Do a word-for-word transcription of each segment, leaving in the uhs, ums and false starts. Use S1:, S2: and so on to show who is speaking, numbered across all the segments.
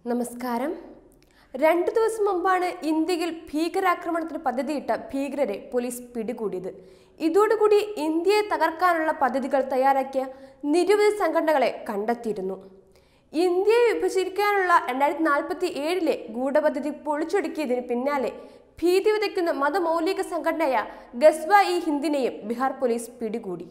S1: നമസ്കാരം. രണ്ടു ദിവസം മുമ്പാണ് ഇന്ത്യയിൽ ഭീകരാക്രമണത്തിന് പദ്ധതിയിട്ട ഭീകരരെ പോലീസ് പിടികൂടിയത്. ഇതോടുകൂടി ഇന്ത്യയെ തകർക്കാനുള്ള പദ്ധതികൾ തയ്യാറാക്കിയ നിരവധി സംഘടനകളെ കണ്ടെത്തിയിരുന്നു. ഇന്ത്യയെ വിഭജിക്കാനുള്ള രണ്ടായിരത്തി നാൽപ്പത്തി ഏഴിലെ ഗൂഢപദ്ധതി പൊളിച്ചൊടുക്കിയതിന് പിന്നാലെ ഭീതി വിതയ്ക്കുന്ന മതമൗലിക സംഘടനയായ ഗസ്വ ഇ ഹിന്ദിനെയും ബീഹാർ പോലീസ് പിടികൂടി.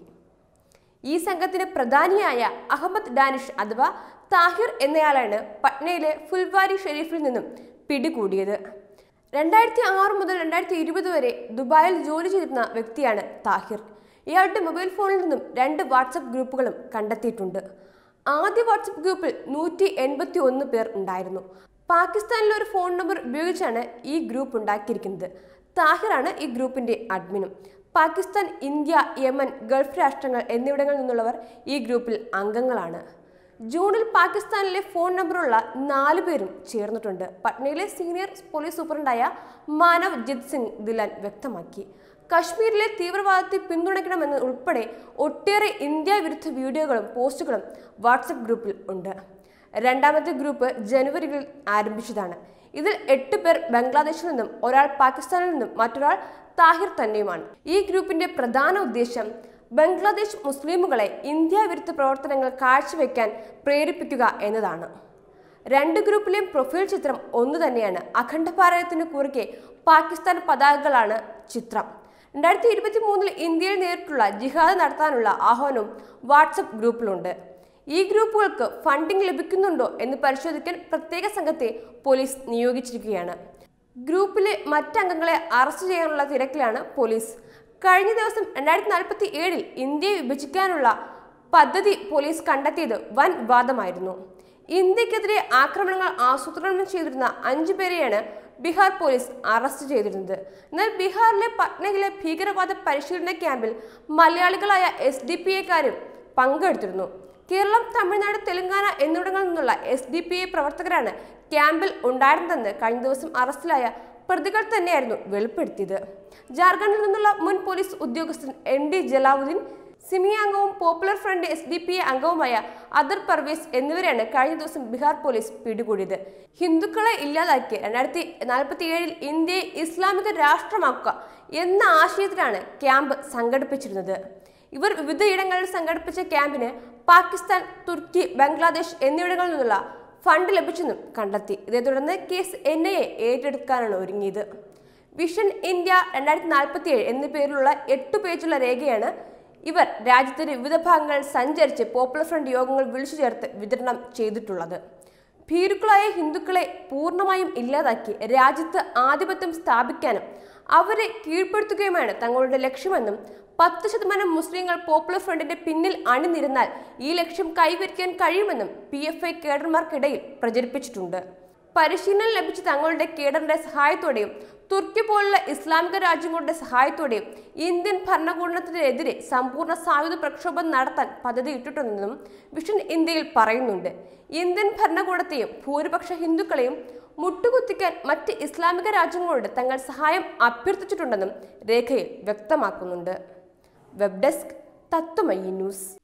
S1: ഈ സംഘത്തിന് പ്രധാനിയായ അഹമ്മദ് ഡാനിഷ് അഥവാ താഹിർ എന്നയാളാണ് പട്നയിലെ ഫുൽവാരി ഷെരീഫിൽ നിന്നും പിടികൂടിയത്. രണ്ടായിരത്തി ആറ് മുതൽ രണ്ടായിരത്തി ഇരുപത് വരെ ദുബായിൽ ജോലി ചെയ്തിരുന്ന വ്യക്തിയാണ് താഹിർ. ഇയാളുടെ മൊബൈൽ ഫോണിൽ നിന്നും രണ്ട് വാട്സപ്പ് ഗ്രൂപ്പുകളും കണ്ടെത്തിയിട്ടുണ്ട്. ആദ്യ വാട്സപ്പ് ഗ്രൂപ്പിൽ നൂറ്റി എൺപത്തി ഒന്ന് പേർ ഉണ്ടായിരുന്നു. പാകിസ്ഥാനിലെ ഒരു ഫോൺ നമ്പർ ഉപയോഗിച്ചാണ് ഈ ഗ്രൂപ്പ് ഉണ്ടാക്കിയിരിക്കുന്നത്. താഹിറാണ് ഈ ഗ്രൂപ്പിന്റെ അഡ്മിനും. പാകിസ്ഥാൻ, ഇന്ത്യ, യമൻ, ഗൾഫ് രാഷ്ട്രങ്ങൾ എന്നിവിടങ്ങളിൽ നിന്നുള്ളവർ ഈ ഗ്രൂപ്പിൽ അംഗങ്ങളാണ്. ജൂണിൽ പാകിസ്ഥാനിലെ ഫോൺ നമ്പറുള്ള നാലു പേരും ചേർന്നിട്ടുണ്ട്. പട്നയിലെ സീനിയർ പോലീസ് സൂപ്രണ്ടായ മാനവ് ജിത് സിംഗ് ദിലാൻ വ്യക്തമാക്കി. കശ്മീരിലെ തീവ്രവാദത്തെ പിന്തുണയ്ക്കണമെന്ന് ഉൾപ്പെടെ ഒട്ടേറെ ഇന്ത്യ വിരുദ്ധ വീഡിയോകളും പോസ്റ്റുകളും വാട്സപ്പ് ഗ്രൂപ്പിൽ ഉണ്ട്. രണ്ടാമത്തെ ഗ്രൂപ്പ് ജനുവരിയിൽ ആരംഭിച്ചതാണ്. ഇതിൽ എട്ട് പേർ ബംഗ്ലാദേശിൽ നിന്നും ഒരാൾ പാകിസ്ഥാനിൽ നിന്നും മറ്റൊരാൾ താഹിർ തന്നെയുമാണ്. ഈ ഗ്രൂപ്പിന്റെ പ്രധാന ഉദ്ദേശം ബംഗ്ലാദേശ് മുസ്ലിമുകളെ ഇന്ത്യ വിരുദ്ധ പ്രവർത്തനങ്ങൾ കാഴ്ചവെക്കാൻ പ്രേരിപ്പിക്കുക എന്നതാണ്. രണ്ട് ഗ്രൂപ്പിലെയും പ്രൊഫൈൽ ചിത്രം ഒന്നു തന്നെയാണ്. അഖണ്ഡ ഭാരതത്തിന് കുറുകെ പാകിസ്ഥാൻ പതാകകളാണ് ചിത്രം. രണ്ടായിരത്തി ഇരുപത്തി മൂന്നിൽ ഇന്ത്യയിൽ നേരിട്ടുള്ള ജിഹാദ് നടത്താനുള്ള ആഹ്വാനവും വാട്സപ്പ് ഗ്രൂപ്പിലുണ്ട്. ഈ ഗ്രൂപ്പുകൾക്ക് ഫണ്ടിംഗ് ലഭിക്കുന്നുണ്ടോ എന്ന് പരിശോധിക്കാൻ പ്രത്യേക സംഘത്തെ പോലീസ് നിയോഗിച്ചിരിക്കുകയാണ്. ഗ്രൂപ്പിലെ മറ്റംഗങ്ങളെ അറസ്റ്റ് ചെയ്യാനുള്ള തിരക്കിലാണ് പോലീസ്. കഴിഞ്ഞ ദിവസം രണ്ടായിരത്തി നാൽപ്പത്തി ഏഴിൽ ഇന്ത്യയെ വിഭജിക്കാനുള്ള പദ്ധതി പോലീസ് കണ്ടെത്തിയത് വൻ വിവാദമായിരുന്നു. ഇന്ത്യക്കെതിരെ ആക്രമണങ്ങൾ ആസൂത്രണം ചെയ്തിരുന്ന അഞ്ചു പേരെയാണ് ബീഹാർ പോലീസ് അറസ്റ്റ് ചെയ്തിരുന്നത്. എന്നാൽ ബീഹാറിലെ പട്നയിലെ ഭീകരവാദ പരിശീലന ക്യാമ്പിൽ മലയാളികളായ എസ് ഡി പി എക്കാരും പങ്കെടുത്തിരുന്നു. കേരളം, തമിഴ്നാട്, തെലങ്കാന എന്നിവിടങ്ങളിൽ നിന്നുള്ള എസ് ഡി പി ഐ പ്രവർത്തകരാണ് ക്യാമ്പിൽ ഉണ്ടായിരുന്നതെന്ന് കഴിഞ്ഞ ദിവസം അറസ്റ്റിലായ പ്രതികൾ തന്നെയായിരുന്നു വെളിപ്പെടുത്തിയത്. ജാർഖണ്ഡിൽ നിന്നുള്ള മുൻ പോലീസ് ഉദ്യോഗസ്ഥൻ എം ഡി ജലാവുദ്ദീൻ, സിമി അംഗവും popular front S D P I അംഗവുമായ അദർ പർവേസ് എന്നിവരെയാണ് കഴിഞ്ഞ ദിവസം ബീഹാർ പോലീസ് പിടികൂടിയത്. ഹിന്ദുക്കളെ ഇല്ലാതാക്കി രണ്ടായിരത്തി നാൽപ്പത്തി ഏഴിൽ ഇന്ത്യയെ ഇസ്ലാമിക രാഷ്ട്രമാക്കുക എന്ന ആശയത്തിലാണ് ക്യാമ്പ് സംഘടിപ്പിച്ചിരുന്നത്. ഇവർ വിവിധ ഇടങ്ങളിൽ സംഘടിപ്പിച്ച ക്യാമ്പിന് പാകിസ്ഥാൻ, തുർക്കി, ബംഗ്ലാദേശ് എന്നിവിടങ്ങളിൽ നിന്നുള്ള ഫണ്ട് ലഭിച്ചെന്നും കണ്ടെത്തി. ഇതേ തുടർന്ന് കേസ് എൻ ഐ എ ഏറ്റെടുക്കാനാണ് ഒരുങ്ങിയത്. വിഷൻ ഇന്ത്യ രണ്ടായിരത്തി നാൽപ്പത്തി ഏഴ് എന്ന പേരിലുള്ള എട്ടു പേജുള്ള രേഖയാണ് ഇവർ രാജ്യത്തിന്റെ വിവിധ ഭാഗങ്ങളിൽ സഞ്ചരിച്ച് പോപ്പുലർ ഫ്രണ്ട് യോഗങ്ങൾ വിളിച്ചു ചേർത്ത് വിതരണം ചെയ്തിട്ടുള്ളത്. ഭീരുക്കളായ ഹിന്ദുക്കളെ പൂർണ്ണമായും ഇല്ലാതാക്കി രാജ്യത്ത് ആധിപത്യം സ്ഥാപിക്കാനും അവരെ കീഴ്പ്പെടുത്തുകയുമാണ് തങ്ങളുടെ ലക്ഷ്യമെന്നും പത്ത് ശതമാനം മുസ്ലിങ്ങൾ പോപ്പുലർ ഫ്രണ്ടിന്റെ പിന്നിൽ അണിനിരുന്നാൽ ഈ ലക്ഷ്യം കൈവരിക്കാൻ കഴിയുമെന്നും പി എഫ് ഐ കേഡർമാർക്കിടയിൽ പ്രചരിപ്പിച്ചിട്ടുണ്ട്. പരിശീലനം ലഭിച്ച തങ്ങളുടെ കേഡറിന്റെ സഹായത്തോടെയും തുർക്കി പോലുള്ള ഇസ്ലാമിക രാജ്യങ്ങളുടെ സഹായത്തോടെയും ഇന്ത്യൻ ഭരണകൂടത്തിനെതിരെ സമ്പൂർണ്ണ സായുധ പ്രക്ഷോഭം നടത്താൻ പദ്ധതി ഇട്ടിട്ടുണ്ടെന്നും വിഷൻ ഇന്ത്യയിൽ പറയുന്നുണ്ട്. ഇന്ത്യൻ ഭരണകൂടത്തെയും ഭൂരിപക്ഷ ഹിന്ദുക്കളെയും മുട്ടുകുത്തിക്കാൻ മറ്റ് ഇസ്ലാമിക രാജ്യങ്ങളോട് തങ്ങൾ സഹായം അഭ്യർത്ഥിച്ചിട്ടുണ്ടെന്നും രേഖയിൽ വ്യക്തമാക്കുന്നുണ്ട്. Web desk Tatwamayi news.